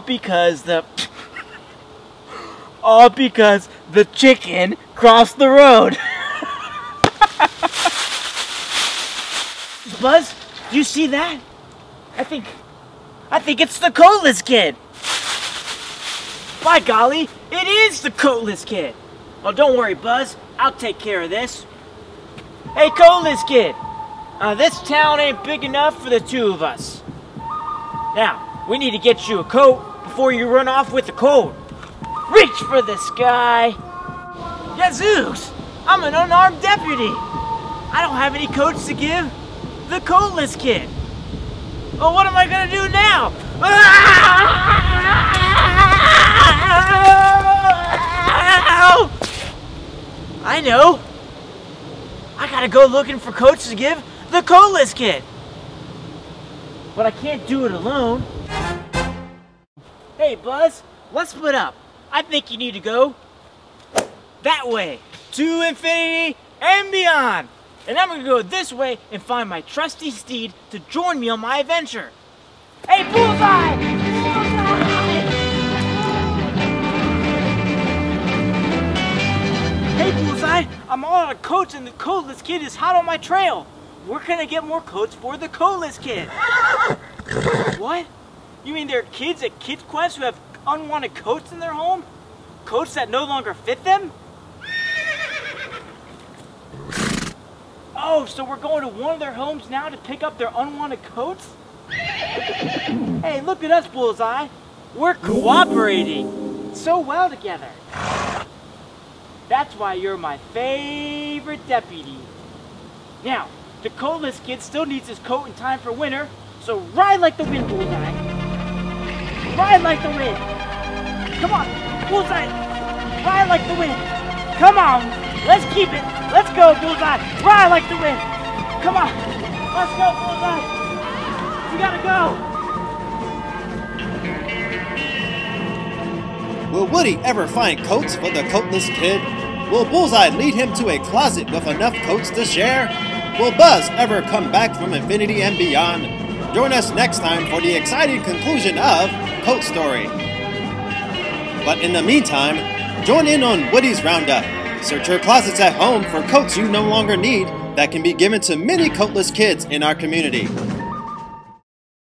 because the chicken crossed the road. Buzz, do you see that? I think it's the coatless kid. By golly, it is the coatless kid. Oh, don't worry, Buzz. I'll take care of this. Hey, coatless kid. This town ain't big enough for the two of us. Now, we need to get you a coat before you run off with the cold. Reach for the sky. Yazooks! I'm an unarmed deputy. I don't have any coats to give the coatless kid. Well, what am I gonna do now? I know. I gotta go looking for coats to give the coatless kid. But I can't do it alone. Hey, Buzz, let's split up. I think you need to go that way, to infinity and beyond. And I'm gonna go this way and find my trusty steed to join me on my adventure. Hey, Bullseye! Bullseye! Hey, Bullseye! I'm all out of coats and the coatless kid is hot on my trail. Where can I get more coats for the coatless kid? What? You mean there are kids at Kids Quest who have unwanted coats in their home? Coats that no longer fit them? Oh, so we're going to one of their homes now to pick up their unwanted coats? Hey, look at us, Bullseye. We're cooperating so well together. That's why you're my favorite deputy. Now, the coatless kid still needs his coat in time for winter, so ride like the wind, Bullseye. Ride like the wind. Come on, Bullseye. Ride like the wind. Come on, let's keep it. Let's go, Bullseye. Ride like the wind. Come on, let's go, Bullseye. We gotta go. Will Woody ever find coats for the coatless kid? Will Bullseye lead him to a closet with enough coats to share? Will Buzz ever come back from infinity and beyond? Join us next time for the exciting conclusion of Coat Story. But in the meantime, join in on Woody's Roundup. Search your closets at home for coats you no longer need that can be given to many coatless kids in our community.